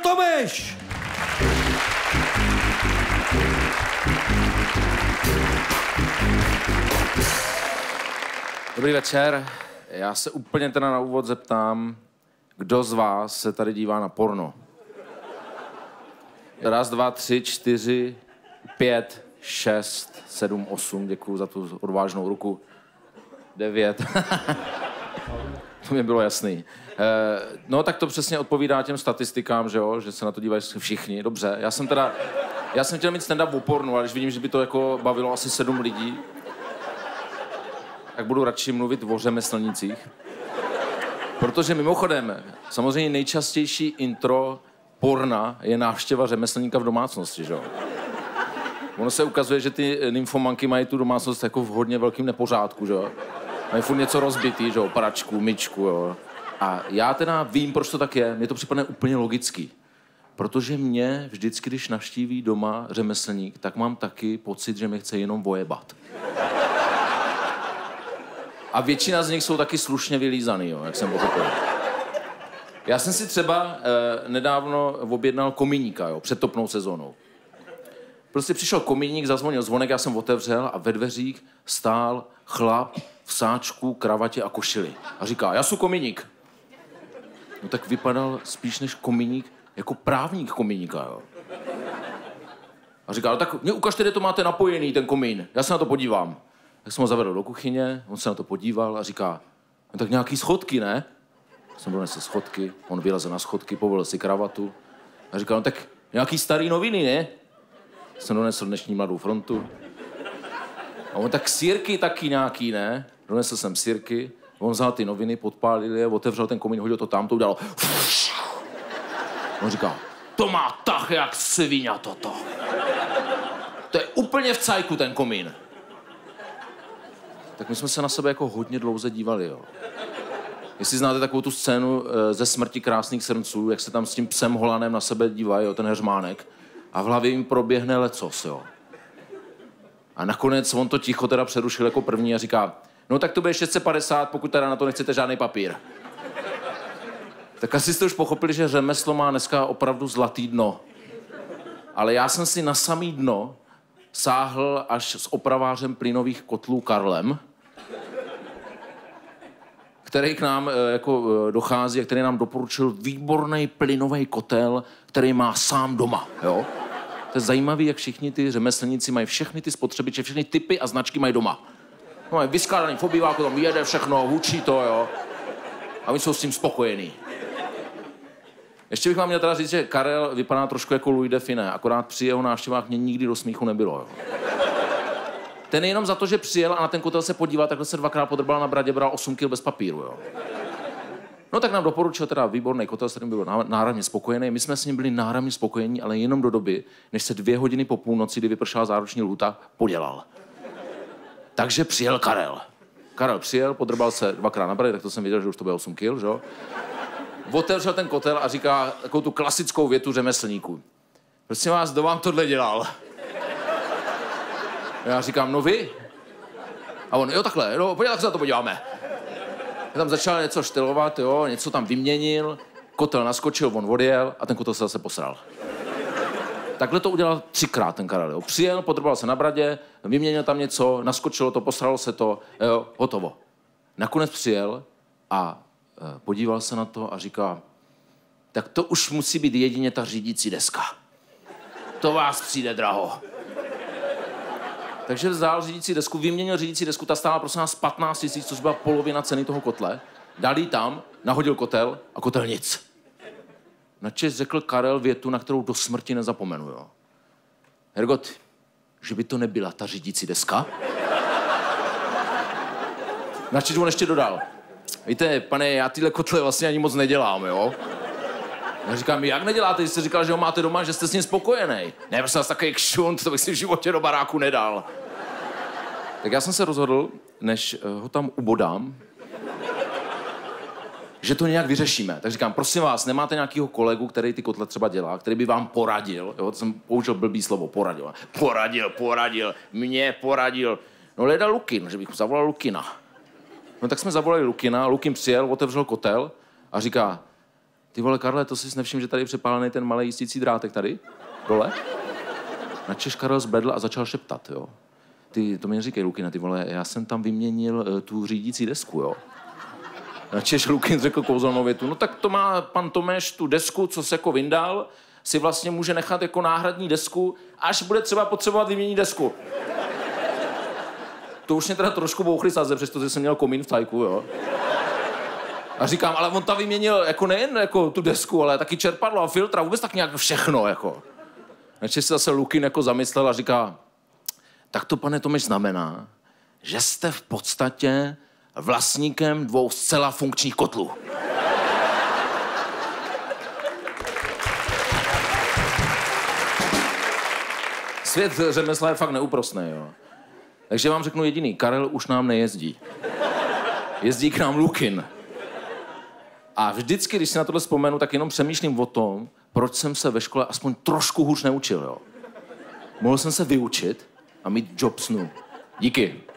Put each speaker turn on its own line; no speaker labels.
Tomeš!
Dobrý večer. Já se úplně teda na úvod zeptám, kdo z vás se tady dívá na porno? 1, 2, 3, 4, 5, 6, 7, 8. Děkuju za tu odvážnou ruku. 9. To mi bylo jasný. No tak to přesně odpovídá těm statistikám, že jo? Že se na to dívají všichni. Dobře. Já jsem chtěl mít stand-up o pornu, ale když vidím, že by to jako bavilo asi 7 lidí, tak budu radši mluvit o řemeslnících. Protože mimochodem, samozřejmě nejčastější intro porna je návštěva řemeslníka v domácnosti, že jo? Ono se ukazuje, že ty nymfomanky mají tu domácnost jako v hodně velkým nepořádku, že jo? Mají furt něco rozbitý, že jo? Pračku, myčku, jo? A já teda vím, proč to tak je. Mně to připadne úplně logický. Protože mě vždycky, když navštíví doma řemeslník, tak mám taky pocit, že mě chce jenom vojebat. A většina z nich jsou taky slušně vylízaný, jo, jak jsem pochopil. Já jsem si třeba nedávno objednal komíníka, jo, před topnou sezónou. Prostě přišel komíník, zazvonil zvonek, já jsem otevřel a ve dveřích stál chlap v sáčku, kravatě a košili. A říká, já jsem komíník. No tak vypadal spíš než komíník, jako právník komíníka, jo. A říká, no tak mě ukažte, kde to máte napojený, ten komín, já se na to podívám. Tak jsem ho zavedl do kuchyně, on se na to podíval a říká, no tak nějaký schodky, ne? Jsem donesl schodky, on vylezl na schodky, povolil si kravatu a říkal, no tak nějaký starý noviny, ne? Jsem donesl dnešní Mladou frontu. A on tak sýrky taky nějaký, ne? Donesl jsem sýrky, on vzal ty noviny, podpálil je, otevřel ten komín, hodil to tam, to udělalo. On říká, to má tah jak svině toto. To je úplně v cajku ten komín. Tak my jsme se na sebe jako hodně dlouze dívali, jo. Jestli znáte takovou tu scénu ze Smrti krásných srnců, jak se tam s tím psem Holanem na sebe dívají, jo, ten heřmánek, a v hlavě jim proběhne lecos, jo. A nakonec on to ticho teda přerušil jako první a říká, no tak to bude 650, pokud teda na to nechcete žádný papír. Tak asi jste už pochopili, že řemeslo má dneska opravdu zlatý dno. Ale já jsem si na samý dno sáhl až s opravářem plynových kotlů Karlem, který k nám jako dochází a který nám doporučil výborný plynový kotel, který má sám doma, jo? To je zajímavý, jak všichni ty řemeslníci mají všechny ty spotřebiče, všechny typy a značky mají doma. No, mají vyskládaný v obýváku, tam jede všechno, hučí to, jo? A oni jsou s tím spokojení. Ještě bych vám měl teda říct, že Karel vypadá trošku jako Louis de Funès, akorát při jeho návštěvách mě nikdy do smíchu nebylo, jo. Ten jenom za to, že přijel a na ten kotel se podíval, takhle se 2krát podrbal na bradě, bral 8 kg bez papíru, jo. No tak nám doporučil teda výborný kotel, s kterým byl náramně spokojený. My jsme s ním byli náramně spokojení, ale jenom do doby, než se 2 hodiny po půlnoci, kdy vypršela záruční lhůta, podělal. Takže přijel Karel. Karel přijel, podrbal se 2krát na bradě, tak to jsem věděl, že už to bude 8 kg, že jo. Otevřel ten kotel a říká takovou tu klasickou větu řemeslníků. Prosím vás, kdo vám tohle dělal? Já říkám, no vy? A on, jo takhle, no pojď, tak se na to podíváme. Já tam začal něco štylovat, jo, něco tam vyměnil, kotel naskočil, on odjel a ten kotel se zase posral. Takhle to udělal 3krát ten Karel, jo. Přijel, podrbal se na bradě, vyměnil tam něco, naskočilo to, posralo se to, jo, hotovo. Nakonec přijel a podíval se na to a říká, tak to už musí být jedině ta řídící deska. To vás přijde draho. Takže vzal řídící desku, vyměnil řídící desku, ta stála prosím nás 15 000, což byla polovina ceny toho kotle. Dal jí tam, nahodil kotel a kotel nic. Načež řekl Karel větu, na kterou do smrti nezapomenu, jo. Hergot, že by to nebyla ta řídící deska? Načež on ještě dodal. Víte, pane, já tyhle kotle vlastně ani moc nedělám, jo? Já říkám, jak neděláte? Jste říkal, že ho máte doma, že jste s ním spokojený. Ne, prostě vás takový kšunt, to bych si v životě do baráku nedal. Tak já jsem se rozhodl, než ho tam ubodám, že to nějak vyřešíme. Tak říkám, prosím vás, nemáte nějakýho kolegu, který ty kotle třeba dělá, který by vám poradil, jo? To jsem použil blbý slovo, poradil. Mě poradil. No leda Lukin, že bych zavolal Lukina. No tak jsme zavolali Lukina, Lukin přijel, otevřel kotel a říká, Ty vole, Karle, to jsi nevšiml, že tady je přepálený ten malý jistící drátek tady? Dole? Načež Karel zbledl a začal šeptat, jo. Ty, to mi neříkej, Lukine, ty vole, já jsem tam vyměnil tu řídící desku, jo. Načež Lukin řekl kouzelnou větu, no tak to má pan Tomeš tu desku, co se jako vyndal, si vlastně může nechat jako náhradní desku, až bude třeba potřebovat vyměnit desku. To už mě teda trošku bouchly saze, přestože jsem měl komín v tajku, jo. A říkám, ale on tam vyměnil jako nejen jako tu desku, ale taky čerpadlo a filtra, vůbec tak nějak všechno, jako. Načež se zase Lukin jako zamyslel a říká, tak to, pane Tomeš, znamená, že jste v podstatě vlastníkem 2 zcela funkčních kotlů. Svět řemesla je fakt neúprosný, jo. Takže vám řeknu jediný, Karel už nám nejezdí. Jezdí k nám Lukin. A vždycky, když si na tohle vzpomenu, tak jenom přemýšlím o tom, proč jsem se ve škole aspoň trošku hůř neučil, jo. Mohl jsem se vyučit a mít job snu. Díky.